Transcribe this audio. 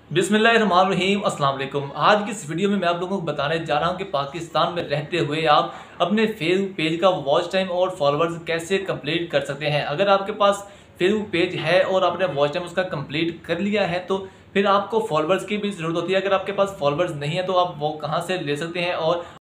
बिस्मिल्लाहिर्रहमानिर्रहीम अस्सलाम वालेकुम। आज की इस वीडियो में मैं आप लोगों को बताने जा रहा हूं कि पाकिस्तान में रहते हुए आप अपने फेसबुक पेज का वॉच टाइम और फॉलोअर्स कैसे कंप्लीट कर सकते हैं। अगर आपके पास फेसबुक पेज है और आपने वॉच टाइम उसका कंप्लीट कर लिया है तो फिर आपको फॉलोअर्स की भी ज़रूरत होती है। अगर आपके पास फॉलोअर्स नहीं है तो आप वो कहां से ले सकते हैं और